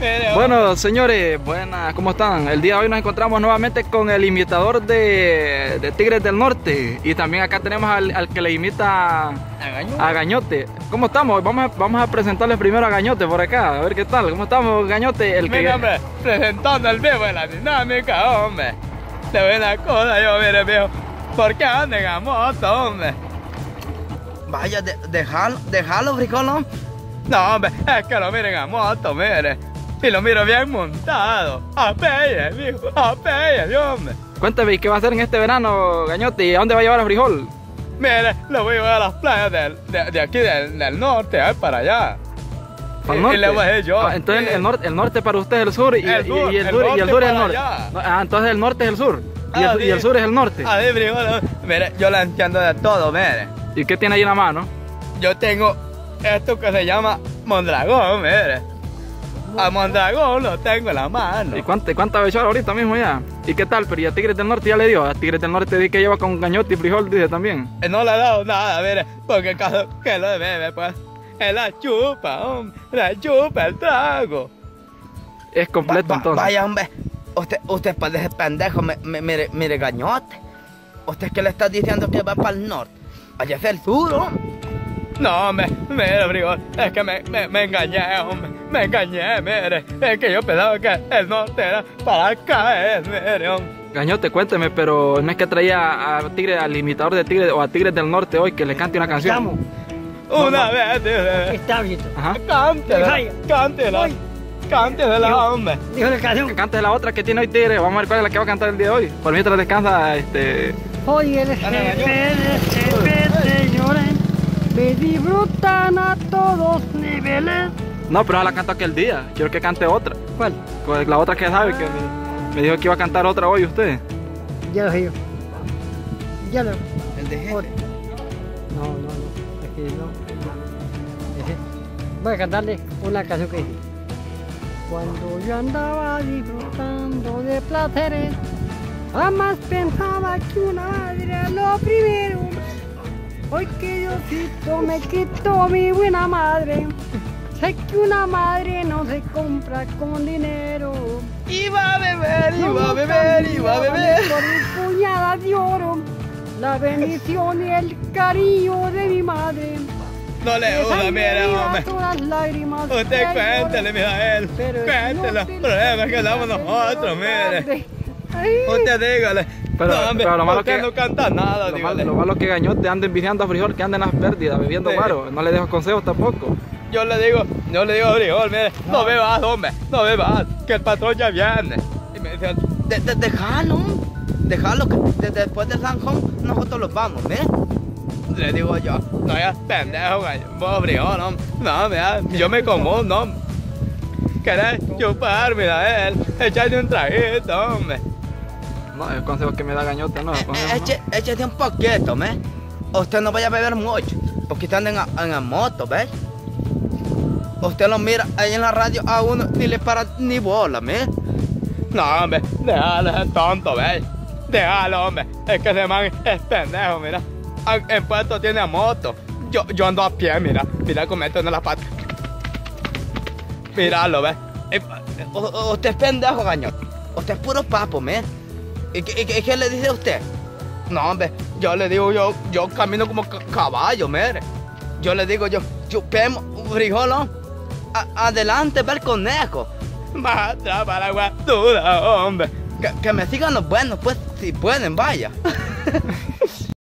Bueno, señores, buenas, ¿cómo están? El día de hoy nos encontramos nuevamente con el imitador de Tigres del Norte. Y también acá tenemos al que le imita a Gañote. ¿Cómo estamos? Vamos a presentarles primero a Gañote por acá, a ver qué tal. ¿Cómo estamos, Gañote? Mira, hombre, presentando el viejo de la dinámica, hombre. De buena cosa, yo, mire, viejo. ¿Por qué anden a moto, hombre? Vaya, déjalo, frijolón. No, hombre, es que lo miren a moto, mire. Y lo miro bien montado. Apelle, viejo, apelle, hombre. Cuéntame, ¿qué va a hacer en este verano, Gañote? ¿Y a dónde va a llevar a Frijol? Mire, lo voy a llevar a las playas de aquí del norte, para allá. ¿Para el norte? Y le voy a decir yo. Entonces el norte para usted es el sur y el sur es el norte. Entonces el norte es el sur y el sur es el norte. A ver, Frijol, mire, yo la entiendo de todo, mire. ¿Y qué tiene ahí en la mano? Yo tengo esto que se llama Mondragón, mire. A Mondragón lo tengo en la mano. ¿Y cuánta va a echar ahorita mismo ya? ¿Y qué tal? Pero ¿y a Tigres del Norte ya le dio? A Tigres del Norte di que lleva con Gañote y Frijol, dice también. No le ha dado nada, mire, porque el caso que lo bebe, pues, él la chupa, hombre, la chupa el trago. Es completo entonces. Vaya, hombre, usted parece pendejo, mire, Gañote. ¿Usted qué le está diciendo que va para el norte? Allá es el sur, hombre. No, hombre, mire, Frijol, es que me engañé, hombre, me engañé, mire. Es que yo pensaba que el norte era para acá, mire, hombre. Gañote, cuénteme, pero no es que traía a Tigre, al imitador de Tigres o a Tigres del Norte hoy que le cante una canción. Una vez, dice. Está bien. Ajá. Cántela, hombre. Dijo la canción. Que cante la otra que tiene hoy Tigre. Vamos a ver cuál es la que va a cantar el día de hoy. Por mientras descansa, Hoy el jefe señores, me disfrutan a todos niveles. No, pero la cantó aquel día. Quiero que cante otra. ¿Cuál? La otra que sabe, que me dijo que iba a cantar otra hoy usted. Ya lo sé yo. Ya lo. El de jefe. No. Es que no. Voy a cantarle una canción que dice: cuando yo andaba disfrutando de placeres, jamás pensaba que una madre era lo primero. Hoy que Diosito me quitó mi buena madre, sé que una madre no se compra con dinero. Iba a beber. Por mi puñada de oro, la bendición y el cariño de mi madre. No le gusta, mire, hombre. Todas lágrimas. Usted cuéntele, Mijael. Cuéntele los problemas que damos nosotros, mire. Usted dígale. Pero lo malo usted que no canta nada, lo malo que Gañote anda envidiando a Frijol, que anda en las pérdidas, bebiendo guaro. No le dejo consejos tampoco. Yo le digo a Frijol, mire, no bebas, hombre, no bebas, que el patrón ya viene. Y me decían, Déjalo, que después del Sanjón nosotros los vamos, ¿ves? le digo yo, no ya pendejo, vos Frijol, no, mira, yo me como, no. ¿Querés chupar, mira, echarle un traguito, hombre? No, el consejo que me da Gañote, no. Échate un poquito, ¿ves? Usted no vaya a beber mucho, porque están en la moto, ¿ves? Usted lo mira ahí en la radio a uno ni le para ni bola, ¿ves? No, hombre, déjalo, es tonto, ¿ves? Déjalo, hombre, es que ese man es pendejo, mira. En puesto tiene a moto. Yo ando a pie, mira cómo esto en la pata. Míralo, ¿ves? Usted es pendejo, Gañote. Usted es puro papo, ¿ves? ¿Y qué le dice a usted? No, hombre, yo le digo, yo camino como caballo, mire. Yo le digo, chupemos, Frijol, ¿no? Adelante, ve el conejo. Más atrás para la guatura, hombre. Que me sigan los buenos, pues, si pueden, vaya.